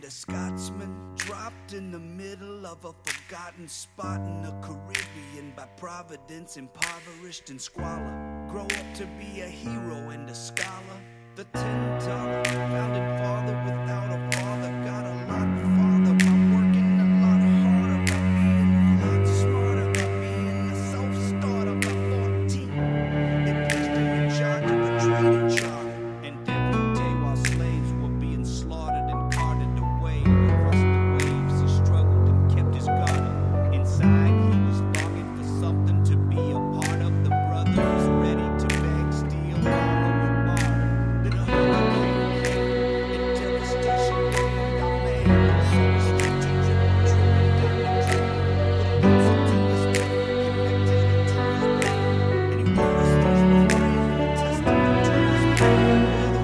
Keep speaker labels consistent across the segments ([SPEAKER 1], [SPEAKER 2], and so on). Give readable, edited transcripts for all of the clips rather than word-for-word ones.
[SPEAKER 1] a Scotsman dropped in the middle of a forgotten spot in the Caribbean, by providence impoverished and squalor. Grow up to be a hero and a scholar. The $10 founding father without a father got a lot farther by working a lot harder, by being a lot smarter, by being a self-starter. By 14, they placed him in charge of a trading charter, and every day while slaves were being slaughtered and carted away across the waves, he struggled and kept his guard up. Inside, he was longing for something to be a part of. The brothers ready to beg, steal, borrow, and borrow. Then a hurricane came, and devastation reigned. Our man so was strict to dripping down the drain. Put roots into his brain, connected it to his brain, and he wrote his first refrain, a testament to his pain.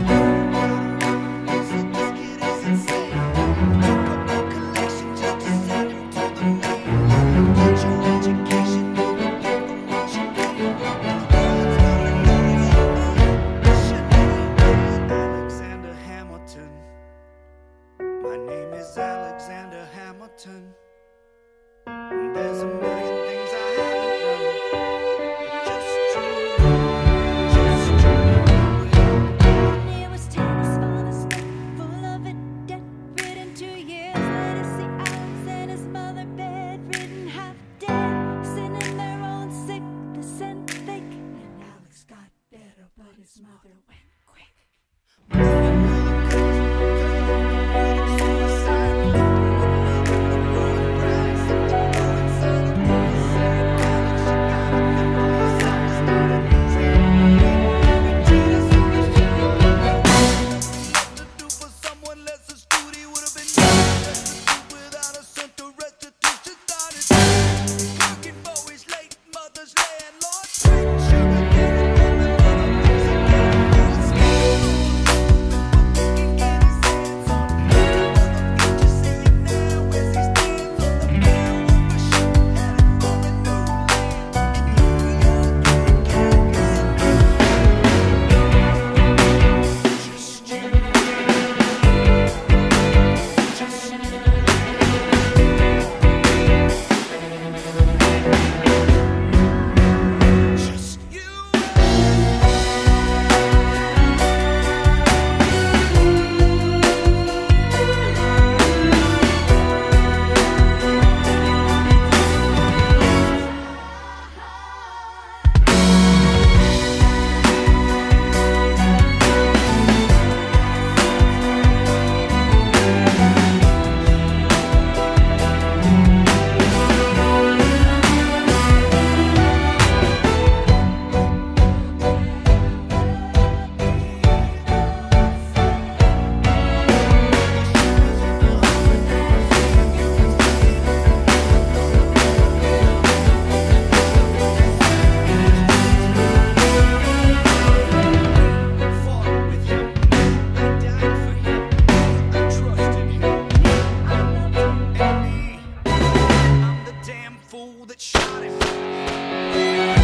[SPEAKER 1] Said this kid is insane. Took up a collection just to send him to the mainland. Get your education, you can get from what you gain. And the world's gonna know you. What's your name? Alexander Hamilton. My name is Alexander Hamilton. And there's a million things I haven't done, but just dream, just dream.
[SPEAKER 2] When he was 10, his father spent full of it, debt-ridden. 2 years later, see Alex and his mother bedridden, half dead, sitting there on sickness and thick. And Alex got better, but his mother went quick.
[SPEAKER 1] Fool that shot him.